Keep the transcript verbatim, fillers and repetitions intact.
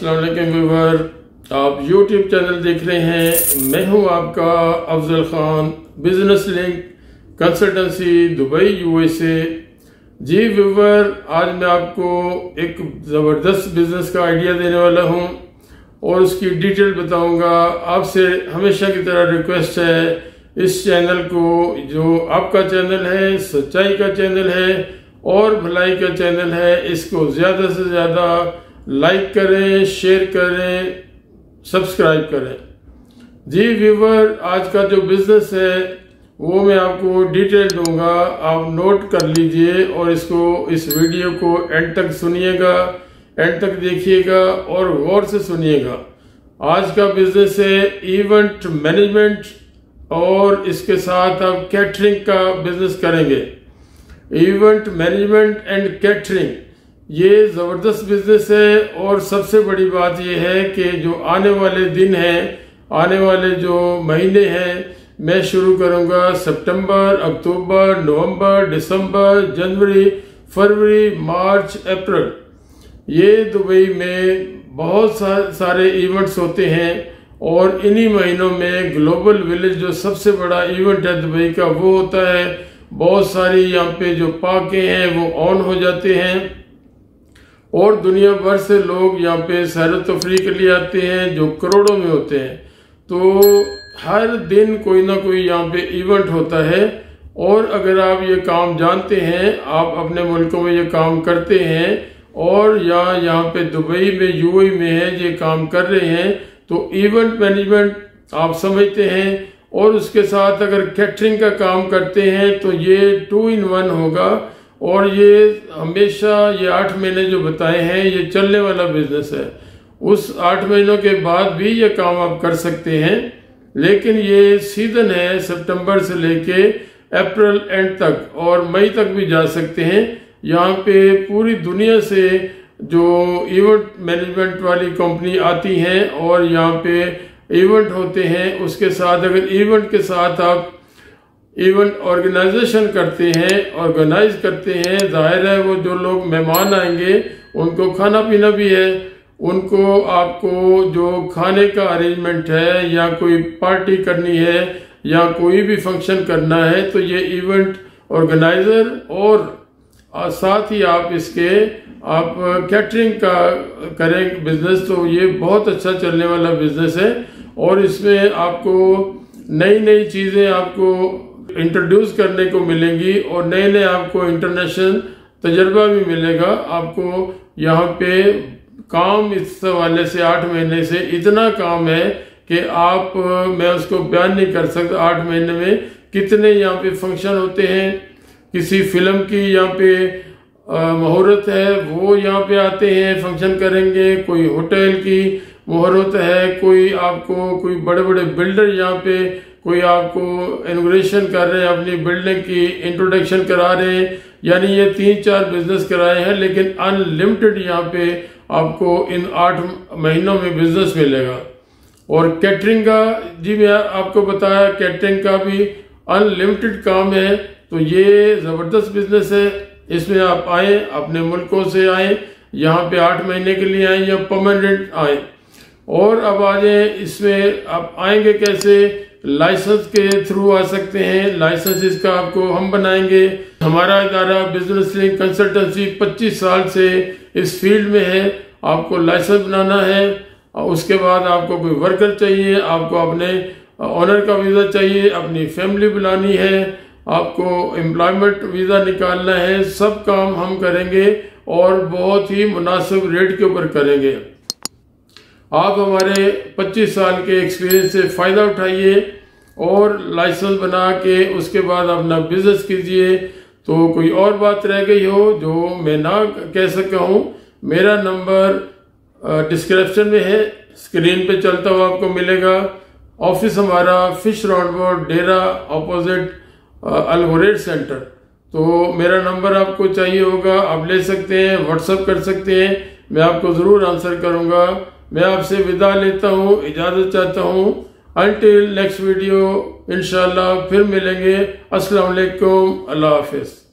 अस्सलाम वालेकुम व्यूअर, आप यूट्यूब चैनल देख रहे हैं। मैं हूं आपका Afzal Khan, business link consultancy Dubai USA. जी व्यूअर, आज मैं आपको एक ज़बरदस्त बिजनेस का आइडिया देने वाला हूं और उसकी डिटेल बताऊंगा। आपसे हमेशा की तरह रिक्वेस्ट है, इस चैनल को, जो आपका चैनल है, सच्चाई का चैनल है और भलाई का चैनल है, इसको ज़्यादा से ज़्यादा लाइक करें, शेयर करें, सब्सक्राइब करें। जी व्यूवर, आज का जो बिजनेस है वो मैं आपको डिटेल दूंगा, आप नोट कर लीजिए और इसको इस वीडियो को एंड तक सुनिएगा, एंड तक देखिएगा और गौर से सुनिएगा। आज का बिजनेस है इवेंट मैनेजमेंट और इसके साथ आप कैटरिंग का बिजनेस करेंगे। इवेंट मैनेजमेंट एंड कैटरिंग, ये ज़बरदस्त बिजनेस है और सबसे बड़ी बात यह है कि जो आने वाले दिन हैं, आने वाले जो महीने हैं, मैं शुरू करूंगा सितंबर, अक्टूबर, नवंबर, दिसंबर, जनवरी, फरवरी, मार्च, अप्रैल। ये दुबई में बहुत सारे इवेंट्स होते हैं और इन्हीं महीनों में ग्लोबल विलेज, जो सबसे बड़ा इवेंट है दुबई का, वो होता है। बहुत सारी यहाँ पे जो पार्कें हैं वो ऑन हो जाते हैं और दुनिया भर से लोग यहाँ पे सैर तफरीह के लिए आते हैं, जो करोड़ों में होते हैं। तो हर दिन कोई ना कोई यहाँ पे इवेंट होता है और अगर आप ये काम जानते हैं, आप अपने मुल्कों में ये काम करते हैं और या यहाँ पे दुबई में, यूएई में है, ये काम कर रहे हैं, तो इवेंट मैनेजमेंट आप समझते हैं और उसके साथ अगर कैटरिंग का काम करते हैं तो ये टू इन वन होगा। और ये हमेशा, ये आठ महीने जो बताए हैं, ये चलने वाला बिजनेस है। उस आठ महीनों के बाद भी ये काम आप कर सकते हैं, लेकिन ये सीजन है सितंबर से लेके अप्रैल एंड तक और मई तक भी जा सकते हैं। यहाँ पे पूरी दुनिया से जो इवेंट मैनेजमेंट वाली कंपनी आती हैं और यहाँ पे इवेंट होते हैं। उसके साथ अगर इवेंट के साथ आप इवेंट ऑर्गेनाइजेशन करते हैं, ऑर्गेनाइज करते हैं, जाहिर है वो जो लोग मेहमान आएंगे उनको खाना पीना भी है, उनको आपको जो खाने का अरेंजमेंट है या कोई पार्टी करनी है या कोई भी फंक्शन करना है, तो ये इवेंट ऑर्गेनाइजर और साथ ही आप इसके आप कैटरिंग का करें बिजनेस, तो ये बहुत अच्छा चलने वाला बिजनेस है। और इसमें आपको नई नई चीज़ें आपको इंट्रोड्यूस करने को मिलेंगी और नए नए आपको इंटरनेशनल तजर्बा भी मिलेगा। आपको यहाँ पे काम इस हवाले से आठ महीने से इतना काम है कि आप, मैं उसको बयान नहीं कर सकता। आठ महीने में कितने यहाँ पे फंक्शन होते हैं, किसी फिल्म की यहाँ पे मुहूर्त है वो यहाँ पे आते हैं, फंक्शन करेंगे। कोई होटल की मुहूर्त है, कोई आपको कोई बड़े बड़े बिल्डर यहाँ पे कोई आपको इनॉग्रेशन कर रहे हैं, अपनी बिल्डिंग की इंट्रोडक्शन करा रहे हैं। यानी ये तीन चार बिजनेस कराए हैं, लेकिन अनलिमिटेड यहाँ पे आपको इन आठ महीनों में बिजनेस मिलेगा। और कैटरिंग का, जी मैं आपको बताया, कैटरिंग का भी अनलिमिटेड काम है। तो ये ज़बरदस्त बिजनेस है। इसमें आप आए, अपने मुल्कों से आए, यहाँ पे आठ महीने के लिए आए या परमानेंट आए। और अब आ जाए, इसमें आप आएंगे कैसे? लाइसेंस के थ्रू आ सकते हैं। लाइसेंस इसका आपको हम बनाएंगे। हमारा इदारा बिजनेस लिंक कंसल्टेंसी पच्चीस साल से इस फील्ड में है। आपको लाइसेंस बनाना है, उसके बाद आपको कोई वर्कर चाहिए, आपको अपने ऑनर का वीज़ा चाहिए, अपनी फैमिली बुलानी है, आपको एम्प्लॉयमेंट वीज़ा निकालना है। सब काम हम करेंगे और बहुत ही मुनासिब रेट के ऊपर करेंगे। आप हमारे पच्चीस साल के एक्सपीरियंस से फ़ायदा उठाइए और लाइसेंस बना के उसके बाद अपना बिजनेस कीजिए। तो कोई और बात रह गई हो जो मैं ना कह सका हूँ, मेरा नंबर डिस्क्रिप्शन में है, स्क्रीन पे चलता हुआ आपको मिलेगा। ऑफिस हमारा fish roundabout Deira opposite Al Hurair centre. तो मेरा नंबर आपको चाहिए होगा, आप ले सकते हैं, व्हाट्सअप कर सकते हैं, मैं आपको ज़रूर आंसर करूँगा। मैं आपसे विदा लेता हूँ, इजाज़त चाहता हूँ। अंटिल नेक्स्ट वीडियो इंशाल्लाह फिर मिलेंगे। अस्सलाम वालेकुम, अल्लाह हाफिज़।